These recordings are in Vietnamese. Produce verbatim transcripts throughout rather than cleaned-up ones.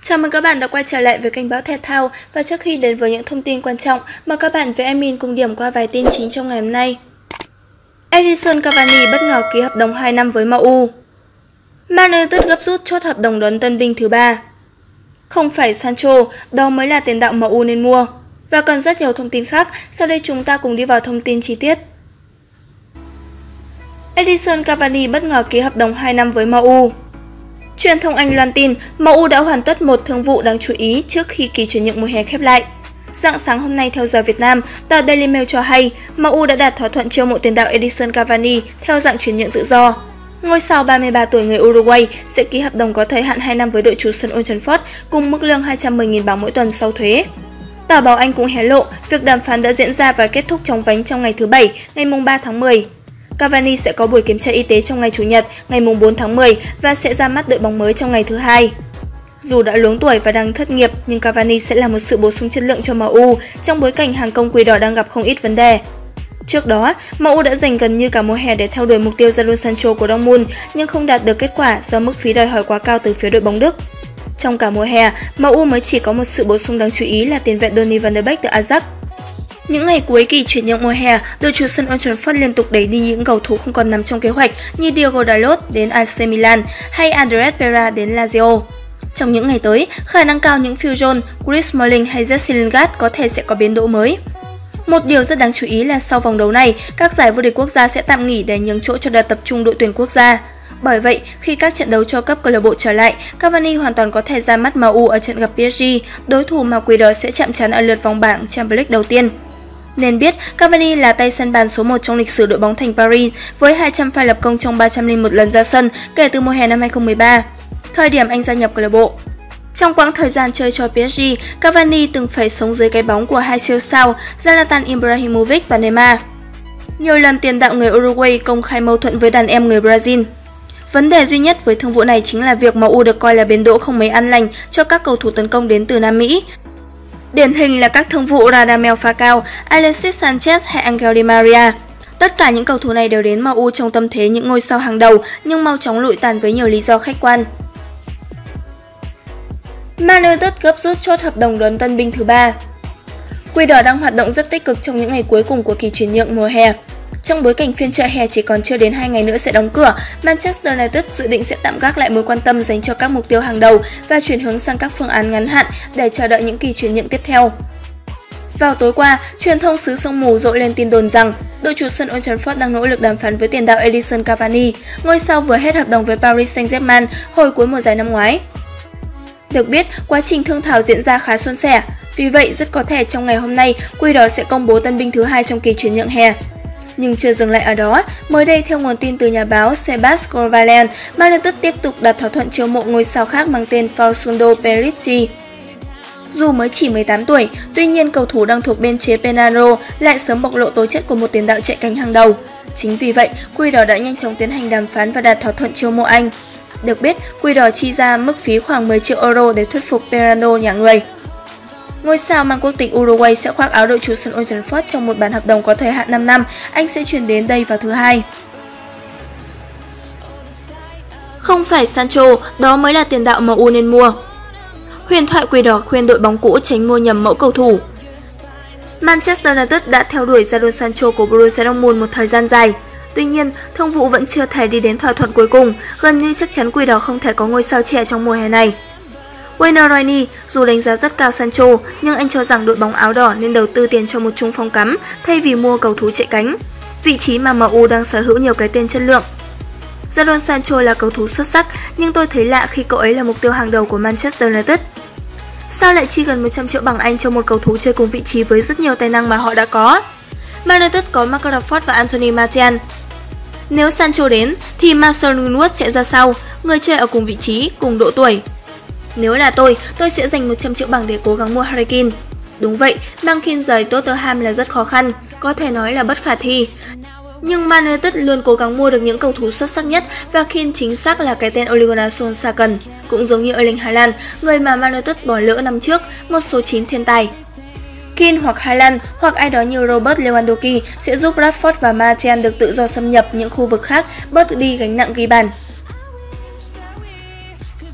Chào mừng các bạn đã quay trở lại với kênh báo thể thao, và trước khi đến với những thông tin quan trọng, mời các bạn với admin cùng điểm qua vài tin chính trong ngày hôm nay. Edinson Cavani bất ngờ ký hợp đồng hai năm với em u. Man United gấp rút chốt hợp đồng đón tân binh thứ ba. Không phải Sancho, đó mới là tiền đạo em u nên mua. Và còn rất nhiều thông tin khác, sau đây chúng ta cùng đi vào thông tin chi tiết. Edinson Cavani bất ngờ ký hợp đồng hai năm với em u. Truyền thông Anh loan tin em u đã hoàn tất một thương vụ đáng chú ý trước khi kỳ chuyển nhượng mùa hè khép lại. Rạng sáng hôm nay theo giờ Việt Nam, tờ Daily Mail cho hay em u đã đạt thỏa thuận chiêu mộ tiền đạo Edinson Cavani theo dạng chuyển nhượng tự do. Ngôi sao ba mươi ba tuổi người Uruguay sẽ ký hợp đồng có thời hạn hai năm với đội chủ sân Old Trafford cùng mức lương hai trăm mười nghìn bảng mỗi tuần sau thuế. Tờ báo Anh cũng hé lộ việc đàm phán đã diễn ra và kết thúc chóng vánh trong ngày thứ Bảy, ngày ba tháng mười. Cavani sẽ có buổi kiểm tra y tế trong ngày Chủ nhật, ngày bốn tháng mười và sẽ ra mắt đội bóng mới trong ngày thứ Hai. Dù đã luống tuổi và đang thất nghiệp, nhưng Cavani sẽ là một sự bổ sung chất lượng cho em u trong bối cảnh hàng công Quỷ Đỏ đang gặp không ít vấn đề. Trước đó, em u đã dành gần như cả mùa hè để theo đuổi mục tiêu Jadon Sancho của Dortmund nhưng không đạt được kết quả do mức phí đòi hỏi quá cao từ phía đội bóng Đức. Trong cả mùa hè, em u mới chỉ có một sự bổ sung đáng chú ý là tiền vệ Donny van de Beek từ Ajax. Những ngày cuối kỳ chuyển nhượng mùa hè, đội chủ sân Old Trafford liên tục đẩy đi những cầu thủ không còn nằm trong kế hoạch như Diogo Dalot đến a xê Milan hay Andres Pereira đến Lazio. Trong những ngày tới, khả năng cao những Phil Jones, Chris Smalling hay Jesse Lingard có thể sẽ có biến động mới. Một điều rất đáng chú ý là sau vòng đấu này, các giải vô địch quốc gia sẽ tạm nghỉ để nhường chỗ cho đợt tập trung đội tuyển quốc gia. Bởi vậy, khi các trận đấu cho cấp câu lạc bộ trở lại, Cavani hoàn toàn có thể ra mắt em u ở trận gặp pê ét giê, đối thủ mà Quỷ Đỏ sẽ chạm trán ở lượt vòng bảng Champions League đầu tiên. Nên biết, Cavani là tay sân bàn số một trong lịch sử đội bóng thành Paris với hai trăm pha lập công trong ba trăm lẻ một lần ra sân kể từ mùa hè năm hai không một ba, thời điểm anh gia nhập câu lạc bộ. Trong quãng thời gian chơi cho pê ét giê, Cavani từng phải sống dưới cái bóng của hai siêu sao Zlatan Ibrahimovic và Neymar. Nhiều lần tiền đạo người Uruguay công khai mâu thuẫn với đàn em người Brazil. Vấn đề duy nhất với thương vụ này chính là việc em u được coi là bến đỗ không mấy an lành cho các cầu thủ tấn công đến từ Nam Mỹ. Điển hình là các thương vụ Radamel Falcao, Alexis Sanchez hay Angel Di Maria. Tất cả những cầu thủ này đều đến em u trong tâm thế những ngôi sao hàng đầu nhưng mau chóng lụi tàn với nhiều lý do khách quan. Man United gấp rút chốt hợp đồng đón tân binh thứ ba. Quỷ Đỏ đang hoạt động rất tích cực trong những ngày cuối cùng của kỳ chuyển nhượng mùa hè. Trong bối cảnh phiên chợ hè chỉ còn chưa đến hai ngày nữa sẽ đóng cửa, Manchester United dự định sẽ tạm gác lại mối quan tâm dành cho các mục tiêu hàng đầu và chuyển hướng sang các phương án ngắn hạn để chờ đợi những kỳ chuyển nhượng tiếp theo. Vào tối qua, truyền thông xứ sương mù rộ lên tin đồn rằng đội chủ sân Old Trafford đang nỗ lực đàm phán với tiền đạo Edinson Cavani, ngôi sao vừa hết hợp đồng với Paris Saint-Germain hồi cuối mùa giải năm ngoái. Được biết, quá trình thương thảo diễn ra khá suôn sẻ, vì vậy rất có thể trong ngày hôm nay, Quỷ Đỏ sẽ công bố tân binh thứ hai trong kỳ chuyển nhượng hè. Nhưng chưa dừng lại ở đó, mới đây theo nguồn tin từ nhà báo Sebastian Valen, Man United tiếp tục đặt thỏa thuận chiêu mộ ngôi sao khác mang tên Facundo Perisic. Dù mới chỉ mười tám tuổi, tuy nhiên cầu thủ đang thuộc biên chế Penarro lại sớm bộc lộ tố chất của một tiền đạo chạy cánh hàng đầu. Chính vì vậy, Quỷ Đỏ đã nhanh chóng tiến hành đàm phán và đạt thỏa thuận chiêu mộ anh. Được biết, Quỷ Đỏ chi ra mức phí khoảng mười triệu euro để thuyết phục Penarro nhà người. Ngôi sao mang quốc tịch Uruguay sẽ khoác áo đội chủ sân Old Trafford trong một bản hợp đồng có thời hạn năm năm, anh sẽ chuyển đến đây vào thứ Hai. Không phải Sancho, đó mới là tiền đạo em u nên mua. Huyền thoại Quỷ Đỏ khuyên đội bóng cũ tránh mua nhầm mẫu cầu thủ. Manchester United đã theo đuổi Jadon Sancho của Borussia Dortmund một thời gian dài. Tuy nhiên, thương vụ vẫn chưa thể đi đến thỏa thuận cuối cùng, gần như chắc chắn Quỷ Đỏ không thể có ngôi sao trẻ trong mùa hè này. Wayne Rooney dù đánh giá rất cao Sancho, nhưng anh cho rằng đội bóng áo đỏ nên đầu tư tiền cho một trung phong cắm thay vì mua cầu thủ chạy cánh, vị trí mà em u đang sở hữu nhiều cái tên chất lượng. Jadon Sancho là cầu thủ xuất sắc, nhưng tôi thấy lạ khi cậu ấy là mục tiêu hàng đầu của Manchester United. Sao lại chi gần một trăm triệu bảng Anh cho một cầu thủ chơi cùng vị trí với rất nhiều tài năng mà họ đã có? Man United có Mark Rashford và Anthony Martial. Nếu Sancho đến, thì Mason Greenwood sẽ ra sau, người chơi ở cùng vị trí, cùng độ tuổi. Nếu là tôi, tôi sẽ dành một trăm triệu bảng để cố gắng mua Harry Kane. Đúng vậy, mang Kane rời Tottenham là rất khó khăn, có thể nói là bất khả thi. Nhưng Man United luôn cố gắng mua được những cầu thủ xuất sắc nhất và Kane chính xác là cái tên Ole Gunnar Solskjaer cần. Cũng giống như Erling Haaland, người mà Man United bỏ lỡ năm trước, một số chín thiên tài. Kane hoặc Haaland hoặc ai đó như Robert Lewandowski sẽ giúp Rashford và Martial được tự do xâm nhập những khu vực khác, bớt đi gánh nặng ghi bàn.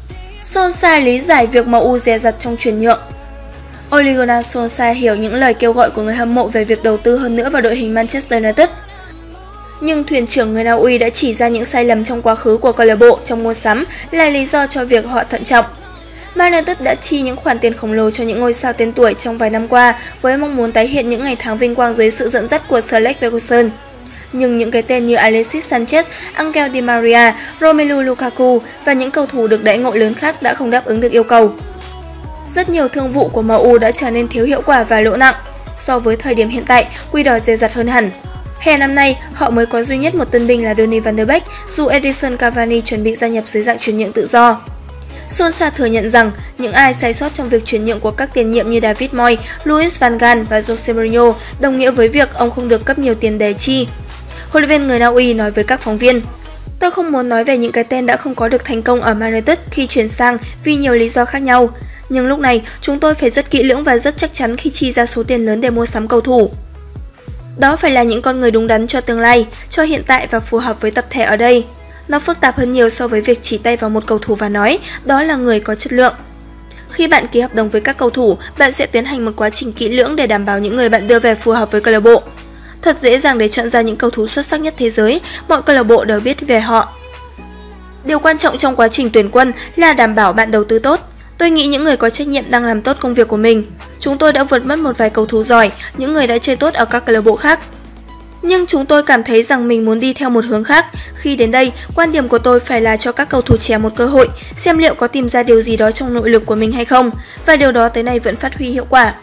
Solskjaer lý giải việc em u dè dặt trong chuyển nhượng. Ole Gunnar Solskjaer hiểu những lời kêu gọi của người hâm mộ về việc đầu tư hơn nữa vào đội hình Manchester United. Nhưng thuyền trưởng người Na Uy đã chỉ ra những sai lầm trong quá khứ của câu lạc bộ trong mua sắm là lý do cho việc họ thận trọng. Man United đã chi những khoản tiền khổng lồ cho những ngôi sao tên tuổi trong vài năm qua với mong muốn tái hiện những ngày tháng vinh quang dưới sự dẫn dắt của Sir Alex Ferguson. Nhưng những cái tên như Alexis Sanchez, Angel Di Maria, Romelu Lukaku và những cầu thủ được đãi ngộ lớn khác đã không đáp ứng được yêu cầu. Rất nhiều thương vụ của em u đã trở nên thiếu hiệu quả và lỗ nặng. So với thời điểm hiện tại, quy đỏ dè dặt hơn hẳn. Hè năm nay, họ mới có duy nhất một tân binh là Donny van de Beek, dù Edinson Cavani chuẩn bị gia nhập dưới dạng chuyển nhượng tự do. Solskjaer thừa nhận rằng những ai sai sót trong việc chuyển nhượng của các tiền nhiệm như David Moyes, Louis van Gaal và Jose Mourinho đồng nghĩa với việc ông không được cấp nhiều tiền để chi. Huấn luyện viên người Na Uy nói với các phóng viên: "Tôi không muốn nói về những cái tên đã không có được thành công ở Man United khi chuyển sang vì nhiều lý do khác nhau. Nhưng lúc này, chúng tôi phải rất kỹ lưỡng và rất chắc chắn khi chi ra số tiền lớn để mua sắm cầu thủ. Đó phải là những con người đúng đắn cho tương lai, cho hiện tại và phù hợp với tập thể ở đây. Nó phức tạp hơn nhiều so với việc chỉ tay vào một cầu thủ và nói đó là người có chất lượng. Khi bạn ký hợp đồng với các cầu thủ, bạn sẽ tiến hành một quá trình kỹ lưỡng để đảm bảo những người bạn đưa về phù hợp với câu lạc bộ. Thật dễ dàng để chọn ra những cầu thủ xuất sắc nhất thế giới, mọi câu lạc bộ đều biết về họ. Điều quan trọng trong quá trình tuyển quân là đảm bảo bạn đầu tư tốt. Tôi nghĩ những người có trách nhiệm đang làm tốt công việc của mình. Chúng tôi đã vượt mất một vài cầu thủ giỏi, những người đã chơi tốt ở các câu lạc bộ khác. Nhưng chúng tôi cảm thấy rằng mình muốn đi theo một hướng khác. Khi đến đây, quan điểm của tôi phải là cho các cầu thủ trẻ một cơ hội, xem liệu có tìm ra điều gì đó trong nội lực của mình hay không, và điều đó tới nay vẫn phát huy hiệu quả."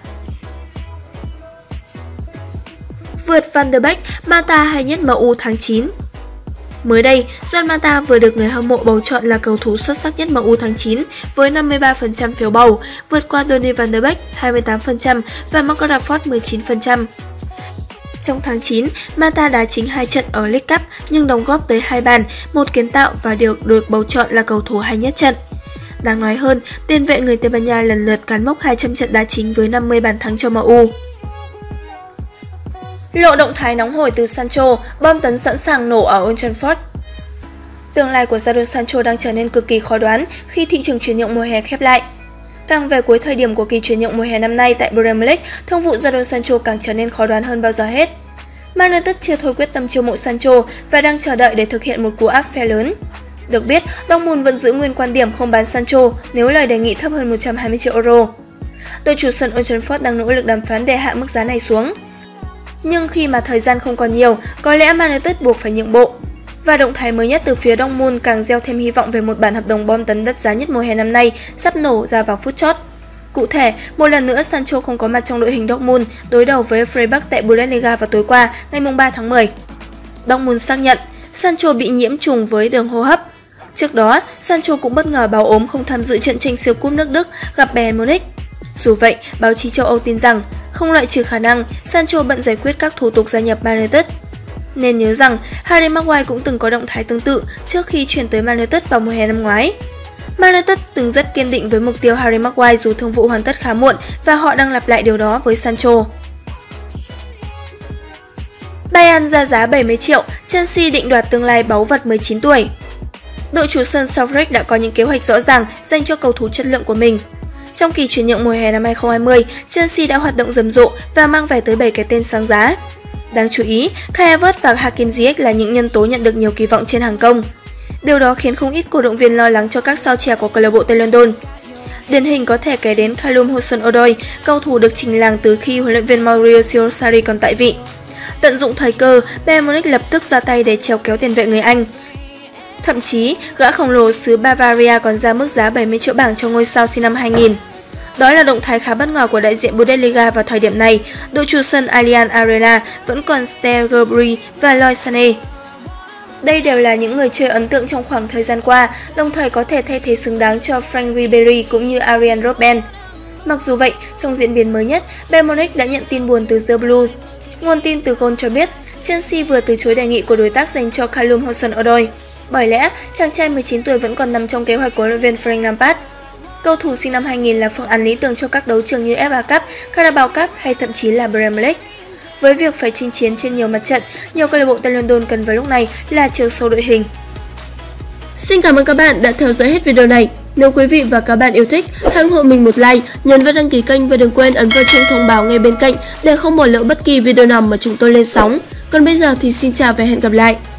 Vượt Van de Beek, Mata hay nhất em u tháng chín. Mới đây, Juan Mata vừa được người hâm mộ bầu chọn là cầu thủ xuất sắc nhất em u tháng chín với năm mươi ba phần trăm phiếu bầu, vượt qua Donny van de Beek hai mươi tám phần trăm và Marcus Rashford mười chín phần trăm. Trong tháng chín, Mata đá chính hai trận ở League Cup nhưng đóng góp tới hai bàn, một kiến tạo và được được bầu chọn là cầu thủ hay nhất trận. Đáng nói hơn, tiền vệ người Tây Ban Nha lần lượt cán mốc hai trăm trận đá chính với năm mươi bàn thắng cho em u. Lộ động thái nóng hổi từ Sancho, bom tấn sẵn sàng nổ ở Old Trafford. Tương lai của Jadon Sancho đang trở nên cực kỳ khó đoán khi thị trường chuyển nhượng mùa hè khép lại. Càng về cuối thời điểm của kỳ chuyển nhượng mùa hè năm nay tại Premier League, thương vụ Jadon Sancho càng trở nên khó đoán hơn bao giờ hết. Man United chưa thôi quyết tâm chiêu mộ Sancho và đang chờ đợi để thực hiện một cú áp phe lớn. Được biết, Dortmund vẫn giữ nguyên quan điểm không bán Sancho nếu lời đề nghị thấp hơn một trăm hai mươi triệu euro. Đội chủ sân Old Trafford đang nỗ lực đàm phán để hạ mức giá này xuống. Nhưng khi mà thời gian không còn nhiều, có lẽ Man United buộc phải nhượng bộ. Và động thái mới nhất từ phía Dortmund càng gieo thêm hy vọng về một bản hợp đồng bom tấn đắt giá nhất mùa hè năm nay sắp nổ ra vào phút chót. Cụ thể, một lần nữa Sancho không có mặt trong đội hình Dortmund đối đầu với Freiburg tại Bundesliga vào tối qua, ngày ba tháng mười. Dortmund xác nhận Sancho bị nhiễm trùng với đường hô hấp. Trước đó, Sancho cũng bất ngờ báo ốm không tham dự trận tranh siêu cúp nước Đức gặp Bayern Munich. Dù vậy, báo chí châu Âu tin rằng không loại trừ khả năng Sancho bận giải quyết các thủ tục gia nhập Man United. Nên nhớ rằng Harry Maguire cũng từng có động thái tương tự trước khi chuyển tới Man United vào mùa hè năm ngoái. Man United từng rất kiên định với mục tiêu Harry Maguire dù thương vụ hoàn tất khá muộn và họ đang lặp lại điều đó với Sancho. Bayern ra giá bảy mươi triệu, Chelsea định đoạt tương lai báu vật mười chín tuổi. Đội chủ sân Southgate đã có những kế hoạch rõ ràng dành cho cầu thủ chất lượng của mình. Trong kỳ chuyển nhượng mùa hè năm hai không hai không, Chelsea đã hoạt động rầm rộ và mang về tới bảy cái tên sáng giá. Đáng chú ý, Kai Havertz và Hakim Ziyech là những nhân tố nhận được nhiều kỳ vọng trên hàng công. Điều đó khiến không ít cổ động viên lo lắng cho các sao trẻ của câu lạc bộ Tây London. Điển hình có thể kể đến Callum Hudson-Odoi, cầu thủ được trình làng từ khi huấn luyện viên Maurizio Sarri còn tại vị. Tận dụng thời cơ, Bayern Munich lập tức ra tay để trèo kéo tiền vệ người Anh. Thậm chí, gã khổng lồ xứ Bavaria còn ra mức giá bảy mươi triệu bảng cho ngôi sao sinh năm hai nghìn. Đó là động thái khá bất ngờ của đại diện Bundesliga vào thời điểm này. Đội chủ sân Allianz Arena vẫn còn Serge Gnabry và Leroy Sané. Đây đều là những người chơi ấn tượng trong khoảng thời gian qua, đồng thời có thể thay thế xứng đáng cho Frank Ribery cũng như Arjen Robben. Mặc dù vậy, trong diễn biến mới nhất, Bayern Munich đã nhận tin buồn từ The Blues. Nguồn tin từ Goal cho biết, Chelsea vừa từ chối đề nghị của đối tác dành cho Callum Hudson-Odoi. Bởi lẽ, chàng trai mười chín tuổi vẫn còn nằm trong kế hoạch của huấn luyện viên Frank Lampard. Cầu thủ sinh năm hai nghìn là phương án lý tưởng cho các đấu trường như ép a Cup, Carabao Cup hay thậm chí là Premier League. Với việc phải chinh chiến trên nhiều mặt trận, nhiều câu lạc bộ Tây London cần vào lúc này là chiều sâu đội hình. Xin cảm ơn các bạn đã theo dõi hết video này. Nếu quý vị và các bạn yêu thích, hãy ủng hộ mình một like, nhấn vào đăng ký kênh và đừng quên ấn vào chuông thông báo ngay bên cạnh để không bỏ lỡ bất kỳ video nào mà chúng tôi lên sóng. Còn bây giờ thì xin chào và hẹn gặp lại!